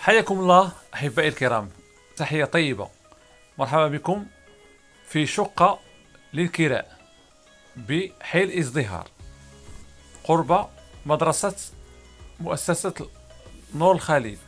حياكم الله أحبائي الكرام، تحية طيبة. مرحبا بكم في شقة للكراء بحي الازدهار قرب مؤسسة نور الخليل.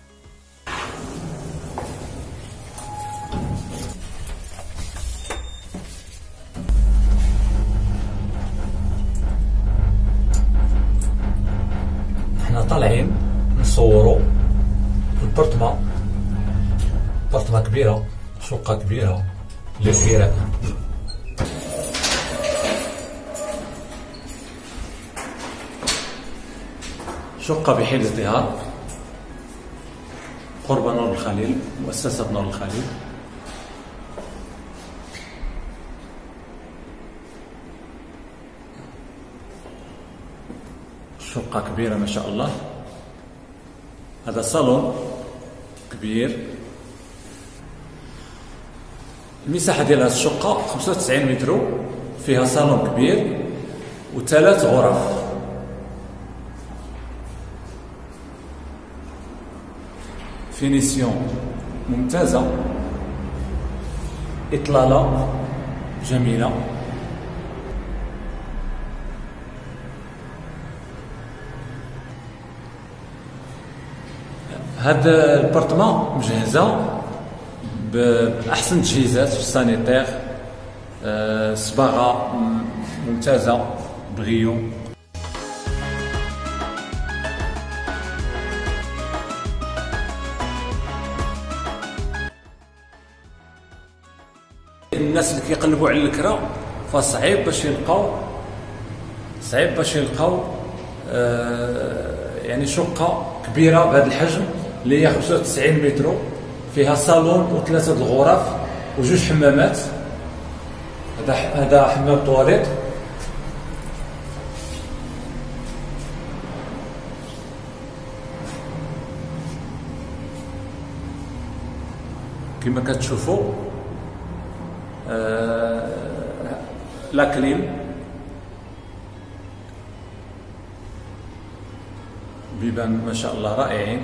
احنا طالعين نصوروا البرطمة كبيرة، شقة كبيرة للكراء. شقة بحي الازدهار قرب نور الخليل، مؤسسة نور الخليل. شقة كبيرة ما شاء الله. هذا صالون كبير، المساحة ديال هذه الشقة 95 متر، فيها صالون كبير وثلاث غرف. فينيسيون ممتازة، إطلالة جميلة. هاد البارتمان مجهزة بأحسن تجهيزات في السانيتير، صباغة ممتازة بغيو. الناس اللي كيقلبوا على الكرا فصعيب باش يلقاو يعني شقة كبيرة بهذا الحجم اللي هي 95 متر، فيها صالون وثلاثة الغرف وجوج حمامات. هذا حمام طواليت. كما كتشوفوا لاكليم، بيبان ما شاء الله رائعين.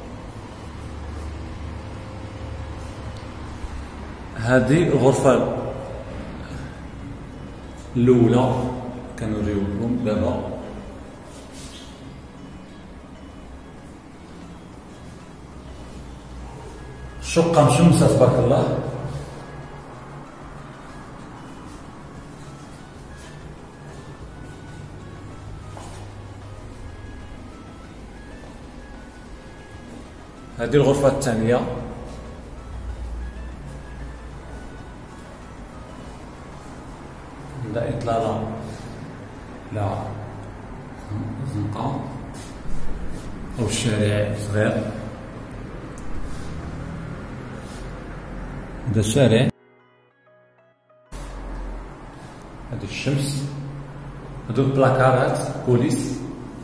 هذه الغرفة الأولى كنوريوكم دابا. الشقة مشمسة تبارك الله. هذه الغرفة الثانية. لا إطلالة، لا زنقة أو الشارع صغير. هذا الشارع، هذه الشمس، هذو البلاكارات كوليس.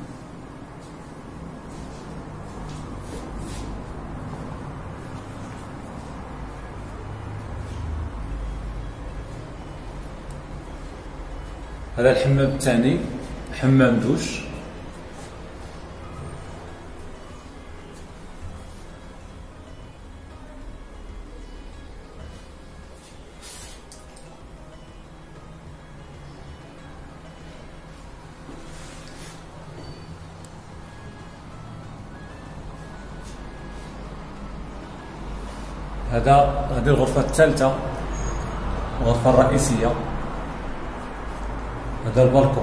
هذا الحمام الثاني، حمام دوش. هذه الغرفة الثالثة، الغرفة الرئيسية. هذا البالكون.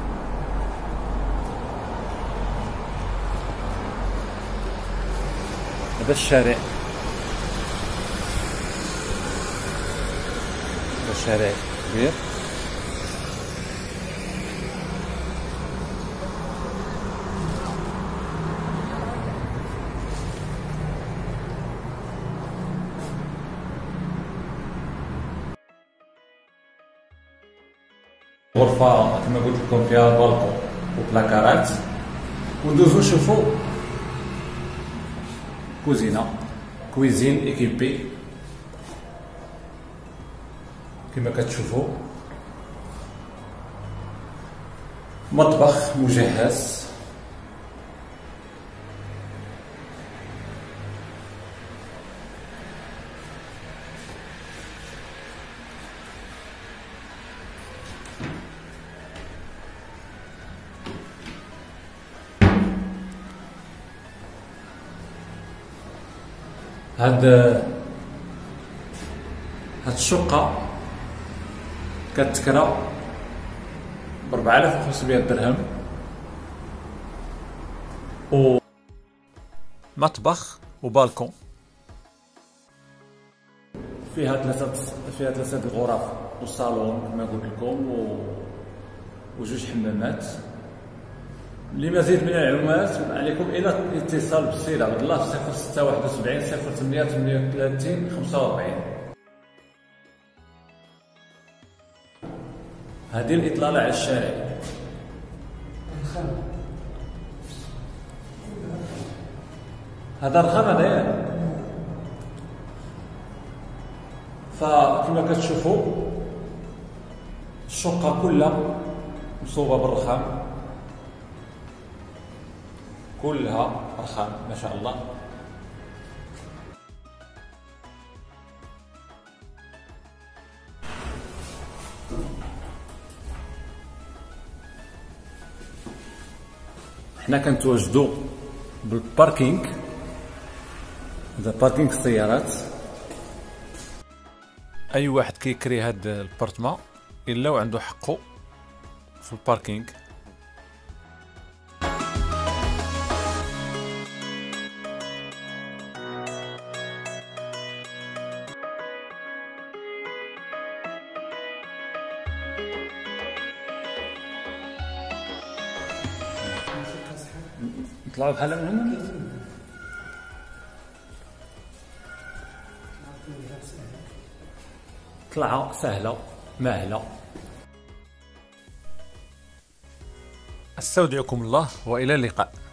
هذا الشارع، هذا الشارع كبير. غرفة كما قلت لكم فيها بالكون وبلاكارات. وندوزو نشوفو كويزين ايكيبي كما كتشوفوا. مطبخ مجهز. هاد الشقة كتكرا ب 4500 درهم، و مطبخ وبالكون. فيها ثلاثة غرف وصالون كما قلت لكم، وجوج حمامات. لمزيد من المعلومات عليكم الى الاتصال بالسيد عبد الله في 0671 08 38 45. هذه الإطلالة على الشارع. هذا رخام هذايا. فكما كتشوفوا الشقة كلها مصوبة بالرخام، كلها رخام ما شاء الله. حنا كنتواجدوا بالباركينغ، هذا باركينغ السيارات. اي واحد كيكري هاد البارتما الا وعنده حقه في الباركينغ. نطلعوا بحال من هنا. طلعة سهلة ماهلة. استودعكم الله والى اللقاء.